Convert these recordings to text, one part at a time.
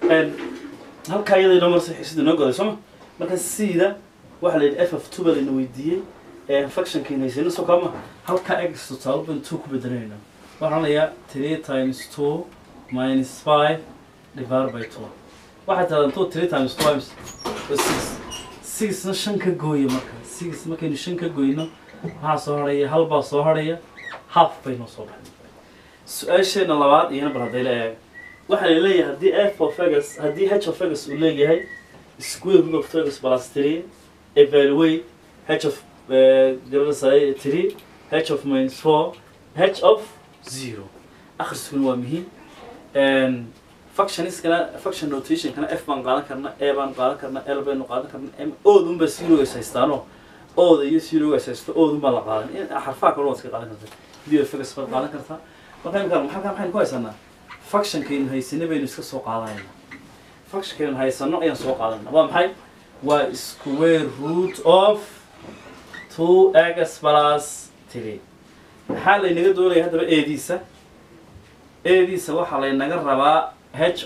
halka iyada inoo marsi xisida noo goday soma marka sida waxa la yidhi f of 2 baa la weydiiyey function kiinaysan soo kama halka x total ban 2 ku bedelayna waxaan leeyahay 3 times 2 minus 5 divided by 2 waxa tadan 3 times 2 is 6 6 na shan ka gooyo marka 6 markaynu shan ka gooyno waxa soo haraya hal baa soo haraya half bay noo soo baxday su'aasheena labaad iyana baradayla waxa la leeyahay hadii f of x hadii h of x uu leeyahay square root of x plus 3 evaluate h of 3 h of minus 4 h of 0 آخر سكون وامهين function function notation كنا f بان قادن كرنا a بان قادن كرنا l بان قادن كرنا m o دون بس zero يسايستانو o ده يسيرو يسايستو o دون بلا قادن إن حرفها كلهم تك قادن كرتا ديو فكس بان قادن كرتا مكان كلام محل كويس أنا function كين هاي سنة بين نسخ سوق قادن function كين هاي سنة أي سوق قادن أبغى محل و square root of 2x plus 3 حال اللي نقدر هذا بقى ديسة ديسة واحد اللي نقدر ربع h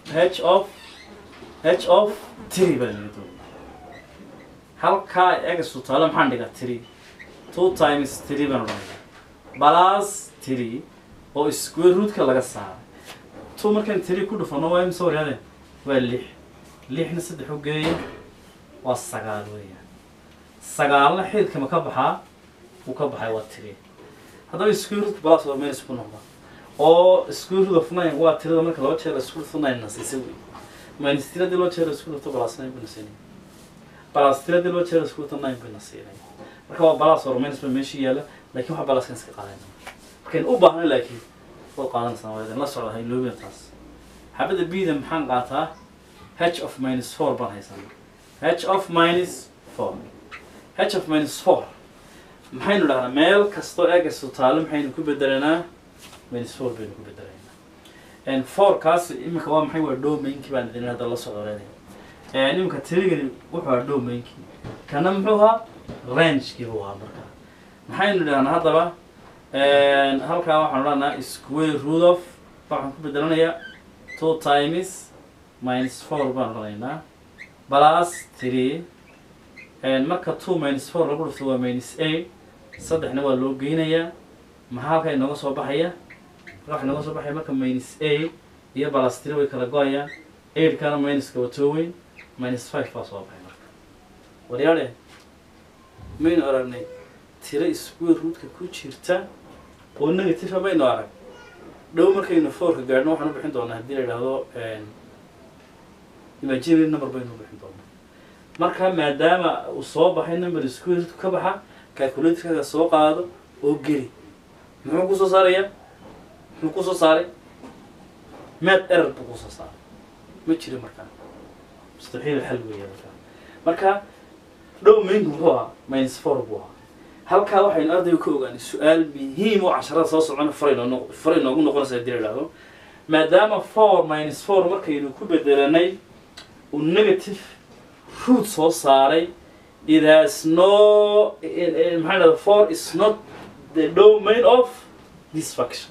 of 3 بنقدر حال كا x توتال محندقة 3 2 times 3 بنقدر plus 3 أو square root كلا قصة 2 مركن 3 كله فنوع مسوي هذا واللي إحنا صدق حقيقي والسجال ويا السجال حيل كم كبحة وكبحة والتري هذا square root plus or minus كنا أو square root of 9 هو تري لما كلا وتشيل square root of 9 نسيسوي minus 3 دلوا تشيل square root of plus 9 بنسيني plus 3 دلوا تشيل square root of 9 بنسيني مركب plus or minus بمشي يلا لكن هو plus كنسك قاعدين لكن أوبا هنا لكن فوق قاعدين سنوات لا صار هاي لوبي تاس حبيت بيد محن قاطها h of minus 4 بان هيسان h of minus 4 h of minus 4 محين ولا ميل كستو اجس وتعلم محين كوبدرنا minus 4 بين كوبدرنا and 4 كاس إما كوام محين وردو منك بعد ذي هذا الله صغيرين يعني إما كتيرين وحردو منك كان محوها range كيبوها بركة محين ولا هذا بقى هالكا وحنا square root of طبعا كوبدرنا هي 2 times minus 4 بان plus 3 marka 2 minus 4 lagu dhufto waa minus 8 saddexna waa loo geynaya maxaa halka inaga soo baxaya waxa inaga soo baxay marka minus 8 iyo plus 3 way kala go'ayaan 8 kana minus ka wato weyn minus 5 baa soo baxay marka wariyaale min aragnay tira square root ka ku jirta oo negative ah baynu arag dhow markaynu 4 ka gaarno waxaan u bixin doonaa hadii la yiraahdo imaginary number baynu u bixin doonaa marka maadaama uu soo baxay number square root ka baxa calculator-ka soo qaado oo geli muxuu ku soo saaray math error buu ku soo saaray ma jiro marka mustahil xal weeyaan marka dhow mingu huwa -4 buu halka waxaynu ardaygu ka ogaanay su'aal muhiim oo 10 soo socon fariin ugu noqonaysa diiradado maadaama 4 - 4 markaynu ku bedelanay oo negative root soo saaray it has no 4 is not the domain of this function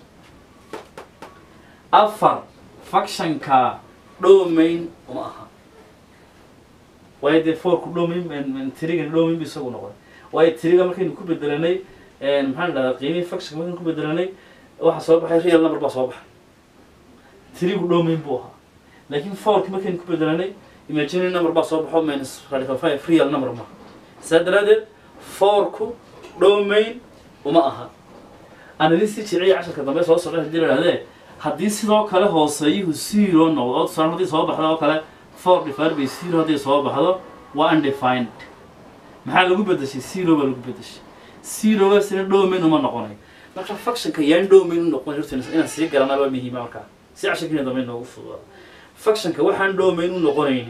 afar function ka domain uma aha way the 4 ku domain and 3 ga domain bisagu noqon way 3 ga markaynu ku bedelanay qiimihii function markaynu ku bedelanay waxa soo baxay real number ba soo baxay 3 ku domain buu aha laakiin 4 ka markaynu ku bedelanay imaginary number ba soo baxo minus radical 5 real number ma sadrade 4 ku domain uma aha analysis jiri 10 ka dambe soo socda hadii la yiraahdo hadii sidoo kale hooseeyuhu 0 noqdo sanadii soo baxdo oo kale 4 divided by 0 hadii soo baxdo waa undefined maxaa lagu bedeshay 0 baa lagu bedeshay 0 waa sina domain uma noqonay marka function ka yaan domain u noqon jirto inaan sii garanaa waa muhiim marka si 10 kina dambe noogu fududaa function ka waxaan domain u noqonayni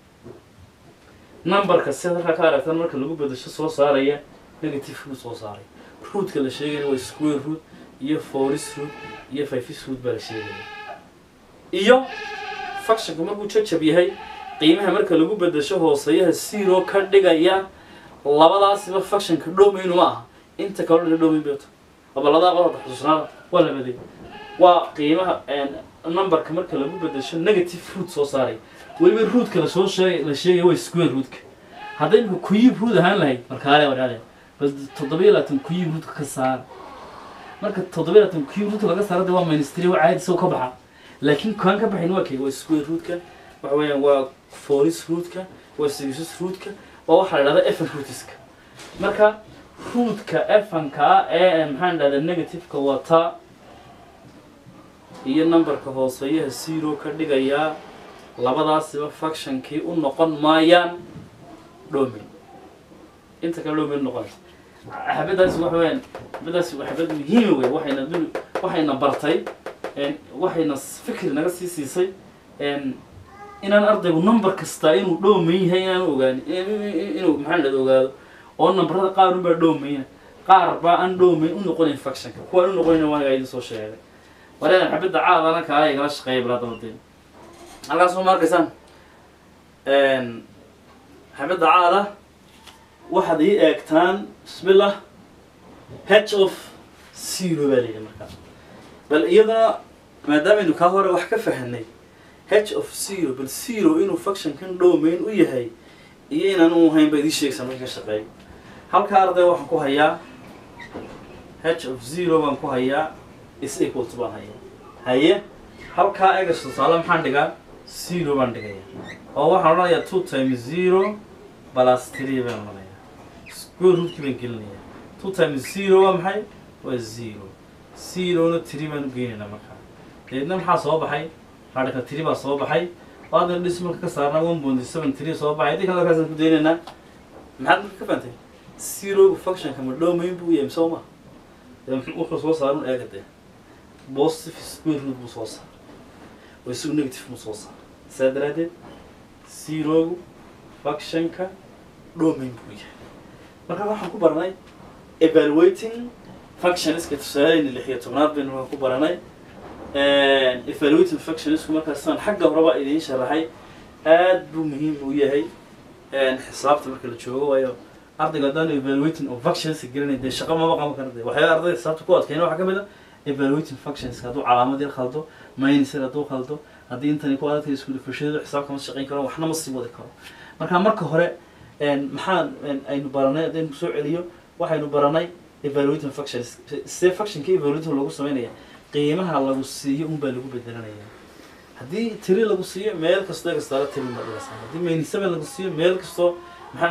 number ka sida ka aragtan marka lagu bedesho soo saaraya negative root soo saaray root ka la sheegay waa square root iyo 4 root iyo 5 root baa la sheegay iyo function ka markuu jajab yahay qiimaha marka lagu bedesho hooseeyaha 0 ka dhigaya labadaasba function ka domain uma aha inta kale domain beeto abalada qodobka xusuusnaa wala baday waa قيمة number كمر كلا مو بدل شو negative root صو صاري ولما root كلا صو شيء هو square root هذا إنه كويب root هان لاي مركالة ولا بس تطبيق لا تنكويب root كسار مركب تطبيق لا تنكويب root لقى صار ده ما نستري وعاد سو كبحة لكن كان كبحة إنه كي هو square root كا وهو forest root كا وسيجوس root كا وواحد هذا f root إسك مركب root كا f كا هان هذا negative كواتا iyo numberka hooseeyaha 0 ka dhigaya labadaasiba functionkii u noqon maayaan domain inta kale domain noqon xabadaas wax weyn xabadaas xabad muhiim weey waxayna bartay waxayna fikir naga siisay inaan ardaygu number kasta inuu domain yahay inaan ogaan inuu maxaan la ogaado oo numberada qaar u baa domain qaar baa aan domain u noqonin functionka kuwa u noqonina waan ay soo sheegay ولكن حبيت عاد أنا كهاي قلاش قيب لا تودين. على اسمه ماركسان. حبيت عاد واحد يأكتان بسم الله h of 0 بالي المكان. بل أيضا ما دام إنه كهورة وحكة فهني h of 0 بال 0 إنه function كان domain ويهاي إيه إنه هاي بدي شيء سميه كشقي. هل كارده وحكوا هيا h of 0 وانكوا هيا is equal to 1 هي هل كا اكس تصالح محن دغا 0 بان دغيا او waxaan oranayaa 2 times 0 plus 3 baan oranayaa square root kibin gelinaya 2 times 0 waa maxay waa 0 0 na 3 baan geynayna marka deedna maxaa soo baxay hadalka 3 baa soo baxay waana decimal ka saarna 1.73 soo baxay idin kala kaas ku deynayna maxaad ka fahantay 0 function kama domain buu yahay soo wuxuu soo saarun eegade positive square root buu soo saar way soo negative buu soo saar sadrade 0 functionka domain buu yahay marka waxaan ku baranay evaluating functions ka tusaaleyna 16aad baan ku baranay evaluating functions marka san xagga horeba idin sharaxay aad buu muhiim u yahay xisaabta marka la joogo waayo ardayga daan evaluating of functions garanayay shaqo ma baqan kartay waxay ardayda xisaabta ku adkeeyeen waxa kamid ah evaluating functions haduu calaamad yar khaldo minus haduu khaldo hadii intani ku adagtay isku dhifashada xisaabka ma shaqeyn karo waxna ma sii wadi karo marka hore maxaan aynu baranay hadeen soo celiyo waxaynu baranay evaluating functions see functionka evaluating lagu sameeyo qiimaha lagu siiyo un baa lagu bedelanaya hadii tiri lagu siiyo meel kasta la tiri ma dhigasan hadii minus 7 lagu siiyo meel kasto maxaan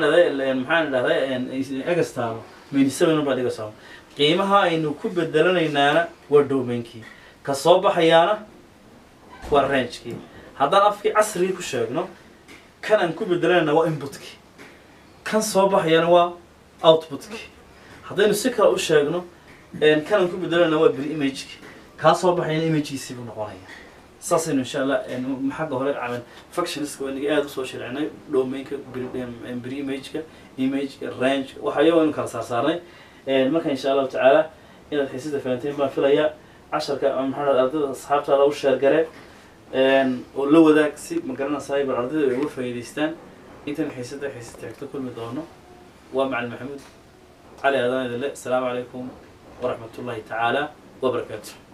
dhahday agastaado minus 7 baa dhigasan qiimaha aynu ku bedelanaynaana waa domain-kii ka soo baxayaana waa range-kii haddaan afkii casriga ku sheegno kan aan ku bedelanayna waa input-kii kan soo baxayana waa output-kii haddaynu si kale u sheegno kan aan ku bedelanayna waa pre-image-kii kaa soo baxayana image-kiisii buu noqonaya saasaynu insha allah maxagga hore camal functionska waniga aad u soo shircinay domain-ka pre-image-ka image-ka range-ka waxaynu kala saarnay marka insha Allah ta'ala inaad xiisada fahanteen baan filayaa casharka maxamed ardayda asxaabtaada u sheer gare oo la wadaag si ma garanaysaa bar ardayda ay uga faa'iideystaan intan xiisada tagto kulmi doono waa macallin Maxamud Cali Aaden. Assalamu alaykum wa rahmatullahi ta'ala wa barakatuh.